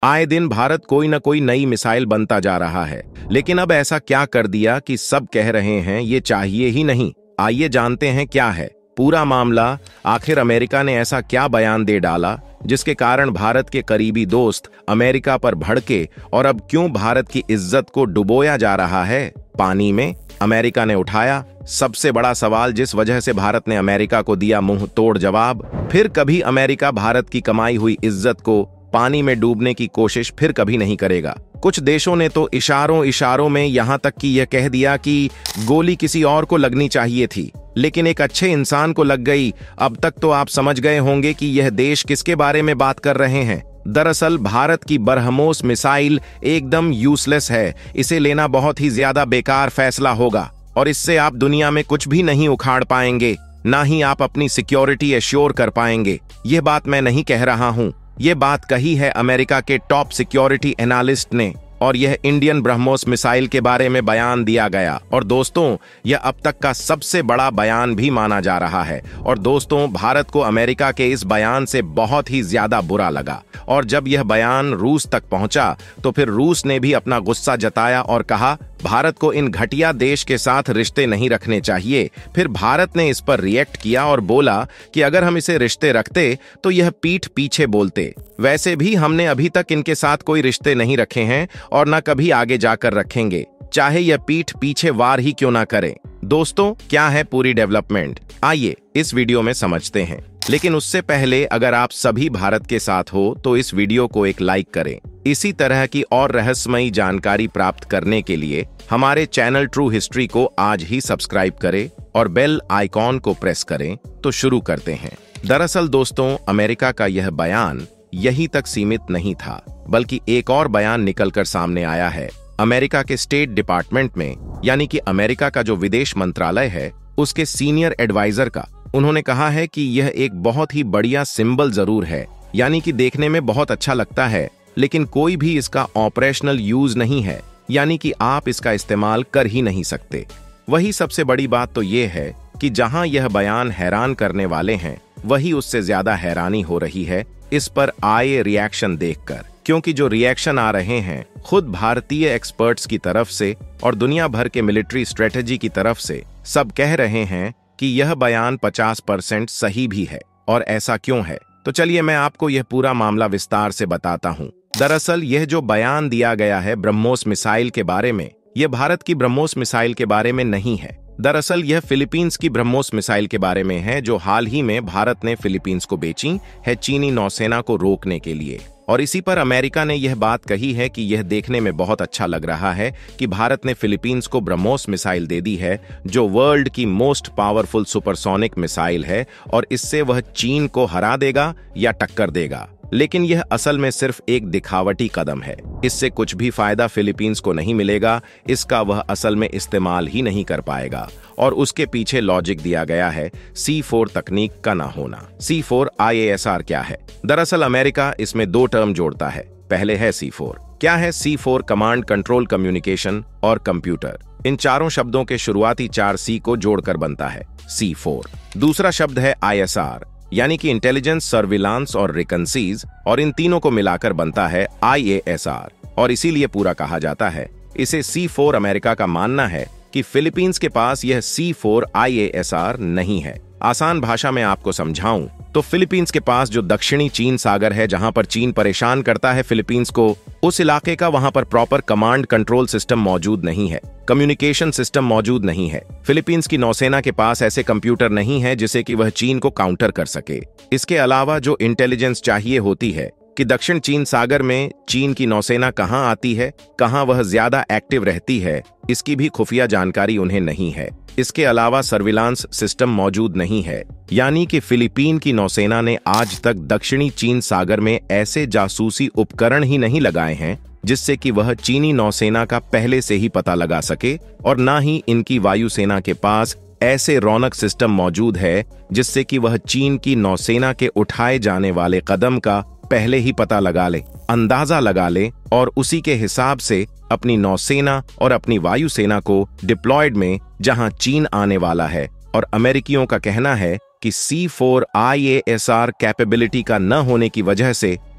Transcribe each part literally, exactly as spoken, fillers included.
आए दिन भारत कोई न कोई नई मिसाइल बनता जा रहा है, लेकिन अब ऐसा क्या कर दिया कि सब कह रहे हैं ये चाहिए ही नहीं। आइए जानते हैं क्या है पूरा मामला। आखिर अमेरिका ने ऐसा क्या बयान दे डाला जिसके कारण भारत के करीबी दोस्त अमेरिका पर भड़के, और अब क्यों भारत की इज्जत को डुबोया जा रहा है पानी में। अमेरिका ने उठाया सबसे बड़ा सवाल, जिस वजह से भारत ने अमेरिका को दिया मुंह तोड़ जवाब। फिर कभी अमेरिका भारत की कमाई हुई इज्जत को पानी में डूबने की कोशिश फिर कभी नहीं करेगा। कुछ देशों ने तो इशारों इशारों में यहां तक कि यह कह दिया कि गोली किसी और को लगनी चाहिए थी, लेकिन एक अच्छे इंसान को लग गई। अब तक तो आप समझ गए होंगे कि यह देश किसके बारे में बात कर रहे हैं। दरअसल भारत की बरहमोस मिसाइल एकदम यूजलेस है। इसे लेना बहुत ही ज्यादा बेकार फैसला होगा और इससे आप दुनिया में कुछ भी नहीं उखाड़ पाएंगे, ना ही आप अपनी सिक्योरिटी एश्योर कर पाएंगे। यह बात मैं नहीं कह रहा हूं, ये बात कही है अमेरिका के टॉप सिक्योरिटी एनालिस्ट ने, और यह इंडियन ब्रह्मोस मिसाइल के बारे में बयान दिया गया। और दोस्तों, यह अब तक का सबसे बड़ा बयान भी माना जा रहा है। और दोस्तों, भारत को अमेरिका के इस बयान से बहुत ही ज्यादा बुरा लगा, और जब यह बयान रूस तक पहुंचा तो फिर रूस ने भी अपना गुस्सा जताया और कहा भारत को इन घटिया देश के साथ रिश्ते नहीं रखने चाहिए। फिर भारत ने इस पर रिएक्ट किया और बोला कि अगर हम इसे रिश्ते रखते तो यह पीठ पीछे बोलते। वैसे भी हमने अभी तक इनके साथ कोई रिश्ते नहीं रखे हैं और न कभी आगे जाकर रखेंगे, चाहे यह पीठ पीछे वार ही क्यों ना करें। दोस्तों, क्या है पूरी डेवलपमेंट, आइए इस वीडियो में समझते हैं। लेकिन उससे पहले अगर आप सभी भारत के साथ हो तो इस वीडियो को एक लाइक करें। इसी तरह की और रहस्यमयी जानकारी प्राप्त करने के लिए हमारे चैनल ट्रू हिस्ट्री को आज ही सब्सक्राइब करें और बेल आइकॉन को प्रेस करें। तो शुरू करते हैं। दरअसल दोस्तों, अमेरिका का यह बयान यहीं तक सीमित नहीं था, बल्कि एक और बयान निकलकर सामने आया है। अमेरिका के स्टेट डिपार्टमेंट में, यानी कि अमेरिका का जो विदेश मंत्रालय है, उसके सीनियर एडवाइजर का उन्होंने कहा है कि यह एक बहुत ही बढ़िया सिंबल जरूर है, यानी कि देखने में बहुत अच्छा लगता है, लेकिन कोई भी इसका ऑपरेशनल यूज नहीं है, यानी कि आप इसका इस्तेमाल कर ही नहीं सकते। वही सबसे बड़ी बात तो यह है कि जहां यह बयान हैरान करने वाले हैं, वही उससे ज्यादा हैरानी हो रही है इस पर आए रिएक्शन देखकर, क्योंकि जो रिएक्शन आ रहे हैं खुद भारतीय एक्सपर्ट्स की तरफ से और दुनिया भर के मिलिट्री स्ट्रेटेजी की तरफ से, सब कह रहे हैं कि यह बयान पचास परसेंट सही भी है। और ऐसा क्यों है, तो चलिए मैं आपको यह पूरा मामला विस्तार से बताता हूं। दरअसल यह जो बयान दिया गया है ब्रह्मोस मिसाइल के बारे में, यह भारत की ब्रह्मोस मिसाइल के बारे में नहीं है। दरअसल यह फिलीपींस की ब्रह्मोस मिसाइल के बारे में है, जो हाल ही में भारत ने फिलीपींस को बेची है चीनी नौसेना को रोकने के लिए। और इसी पर अमेरिका ने यह बात कही है कि यह देखने में बहुत अच्छा लग रहा है कि भारत ने फिलीपींस को ब्रह्मोस मिसाइल दे दी है, जो वर्ल्ड की मोस्ट पावरफुल सुपरसोनिक मिसाइल है, और इससे वह चीन को हरा देगा या टक्कर देगा। लेकिन यह असल में सिर्फ एक दिखावटी कदम है। इससे कुछ भी फायदा फिलीपींस को नहीं मिलेगा, इसका वह असल में इस्तेमाल ही नहीं कर पाएगा। और उसके पीछे लॉजिक दिया गया है सी फोर तकनीक का ना होना। C four I A S R क्या है? दरअसल अमेरिका इसमें दो टर्म जोड़ता है। पहले है सी फोर। क्या है C four? Command, control, communication और कंप्यूटर। इन चारों शब्दों के शुरुआती चार सी को जोड़कर बनता है सी फोर। दूसरा शब्द है आई एस आर, यानी कि इंटेलिजेंस, सर्विलांस और रिकंसीज, और इन तीनों को मिलाकर बनता है आई ए एस आर। और इसीलिए पूरा कहा जाता है इसे सी फोर। अमेरिका का मानना है कि फिलीपींस के पास यह C four I A S R नहीं है। आसान भाषा में आपको समझाऊं तो फिलीपींस के पास जो दक्षिणी चीन सागर है, जहां पर चीन परेशान करता है फिलीपींस को, उस इलाके का वहां पर प्रॉपर कमांड कंट्रोल सिस्टम मौजूद नहीं है, कम्युनिकेशन सिस्टम मौजूद नहीं है। फिलीपींस की नौसेना के पास ऐसे कंप्यूटर नहीं है जिसे कि वह चीन को काउंटर कर सके। इसके अलावा जो इंटेलिजेंस चाहिए होती है कि दक्षिण चीन सागर में चीन की नौसेना कहां आती है, कहां वह ज्यादा एक्टिव रहती है, इसकी भी खुफिया जानकारी उन्हें नहीं है। इसके अलावा सर्विलांस सिस्टम मौजूद नहीं है, यानी कि फिलीपीन की नौसेना ने आज तक दक्षिणी चीन सागर में ऐसे जासूसी उपकरण ही नहीं लगाए हैं जिससे कि वह चीनी नौसेना का पहले से ही पता लगा सके, और ना ही इनकी वायुसेना के पास ऐसे रौनक सिस्टम मौजूद है जिससे कि वह चीन की नौसेना के उठाए जाने वाले कदम का पहले ही पता लगा ले, अंदाजा लगा ले, और उसी के हिसाब से अपनी नौसेना और अपनी वायुसेना को डिप्लॉयड में जहां चीन आने वाला है। और अमेरिकियों का कहना है कि C four I A S R capability का न होने की वजह से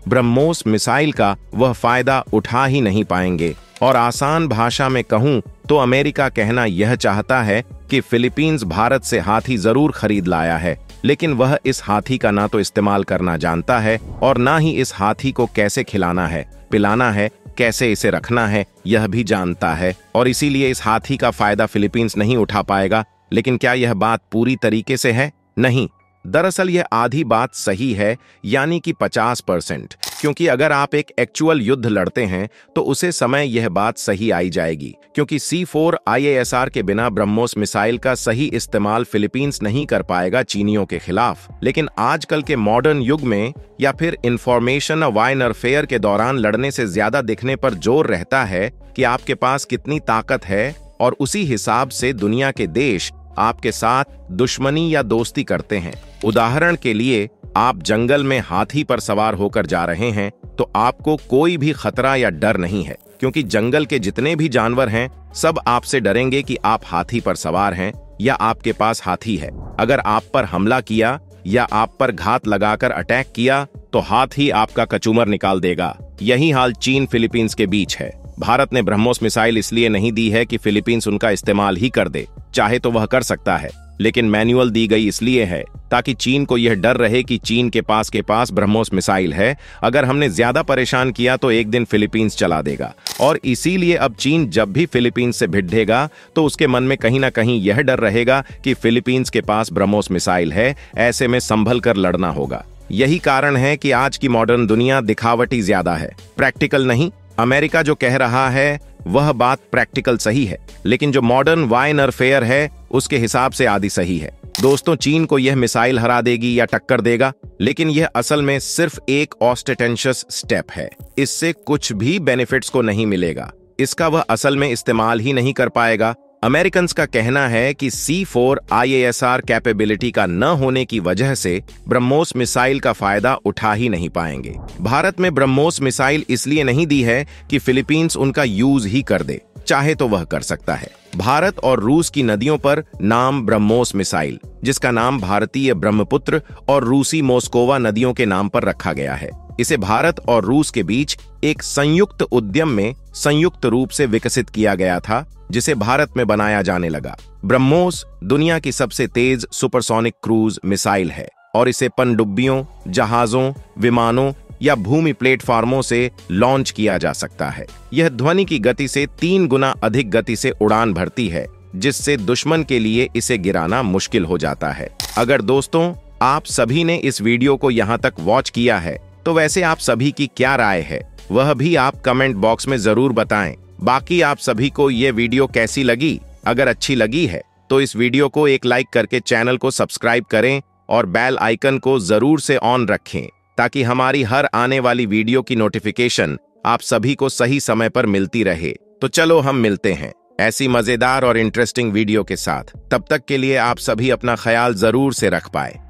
ब्रह्मोस मिसाइल का वह फायदा उठा ही नहीं पाएंगे। और आसान भाषा में कहूं तो अमेरिका कहना यह चाहता है कि फिलीपींस भारत से हाथी जरूर खरीद लाया है, लेकिन वह इस हाथी का ना तो इस्तेमाल करना जानता है और ना ही इस हाथी को कैसे खिलाना है, पिलाना है, कैसे इसे रखना है यह भी जानता है, और इसीलिए इस हाथी का फायदा फिलीपींस नहीं उठा पाएगा। लेकिन क्या यह बात पूरी तरीके से है? नहीं, दरअसल यह आधी बात सही है, यानी कि पचास परसेंट, क्योंकि अगर आप एक एक्चुअल युद्ध लड़ते हैं तो उसे समय यह बात सही आई जाएगी, क्योंकि C four I A S R के बिना ब्रह्मोस मिसाइल का सही इस्तेमाल फिलीपींस नहीं कर पाएगा चीनियों के खिलाफ। लेकिन आजकल के मॉडर्न युग में या फिर इंफॉर्मेशन वारफेयर के दौरान लड़ने से ज्यादा दिखने पर जोर रहता है कि आपके पास कितनी ताकत है, और उसी हिसाब से दुनिया के देश आपके साथ दुश्मनी या दोस्ती करते हैं। उदाहरण के लिए, आप जंगल में हाथी पर सवार होकर जा रहे हैं तो आपको कोई भी खतरा या डर नहीं है, क्योंकि जंगल के जितने भी जानवर हैं सब आपसे डरेंगे कि आप हाथी पर सवार हैं या आपके पास हाथी है। अगर आप पर हमला किया या आप पर घात लगाकर अटैक किया तो हाथी आपका कचूमर निकाल देगा। यही हाल चीन फिलीपींस के बीच है। भारत ने ब्रह्मोस मिसाइल इसलिए नहीं दी है कि फिलीपींस उनका इस्तेमाल ही कर दे, चाहे तो वह कर सकता है, लेकिन मैनुअल दी गई इसलिए है ताकि चीन को यह डर रहे कि चीन के पास के पास ब्रह्मोस मिसाइल है, अगर हमने ज्यादा परेशान किया तो एक दिन फिलीपींस चला देगा। और इसीलिए अब चीन जब भी फिलीपींस से भिड़ेगा तो उसके मन में कहीं ना कहीं यह डर रहेगा कि फिलीपींस के पास ब्रह्मोस मिसाइल है, ऐसे में संभल कर लड़ना होगा। यही कारण है कि आज की मॉडर्न दुनिया दिखावटी ज्यादा है, प्रैक्टिकल नहीं। अमेरिका जो कह रहा है वह बात प्रैक्टिकल सही है, लेकिन जो मॉडर्न वारफेयर है उसके हिसाब से आधी सही है। दोस्तों, चीन को यह मिसाइल हरा देगी या टक्कर देगा, लेकिन यह असल में सिर्फ एक ऑस्टेंशियस स्टेप है। इससे कुछ भी बेनिफिट्स को नहीं मिलेगा, इसका वह असल में इस्तेमाल ही नहीं कर पाएगा। अमेरिकन्स का कहना है कि C four I A S R capability का न होने की वजह से ब्रह्मोस मिसाइल का फायदा उठा ही नहीं पाएंगे। भारत में ब्रह्मोस मिसाइल इसलिए नहीं दी है कि फिलीपींस उनका यूज ही कर दे, चाहे तो वह कर सकता है। भारत और रूस की नदियों पर नाम ब्रह्मोस मिसाइल, जिसका नाम भारतीय ब्रह्मपुत्र और रूसी मोस्कोवा नदियों के नाम पर रखा गया है, इसे भारत और रूस के बीच एक संयुक्त उद्यम में संयुक्त रूप से विकसित किया गया था, जिसे भारत में बनाया जाने लगा। ब्रह्मोस दुनिया की सबसे तेज सुपरसोनिक क्रूज मिसाइल है और इसे पनडुब्बियों, जहाजों, विमानों या भूमि प्लेटफार्मों से लॉन्च किया जा सकता है। यह ध्वनि की गति से तीन गुना अधिक गति से उड़ान भरती है, जिससे दुश्मन के लिए इसे गिराना मुश्किल हो जाता है। अगर दोस्तों आप सभी ने इस वीडियो को यहाँ तक वॉच किया है तो वैसे आप सभी की क्या राय है वह भी आप कमेंट बॉक्स में जरूर बताएं। बाकी आप सभी को ये वीडियो कैसी लगी? अगर अच्छी लगी है तो इस वीडियो को एक लाइक करके चैनल को सब्सक्राइब करें और बेल आइकन को जरूर से ऑन रखें, ताकि हमारी हर आने वाली वीडियो की नोटिफिकेशन आप सभी को सही समय पर मिलती रहे। तो चलो हम मिलते हैं ऐसी मजेदार और इंटरेस्टिंग वीडियो के साथ। तब तक के लिए आप सभी अपना ख्याल जरूर से रख पाए।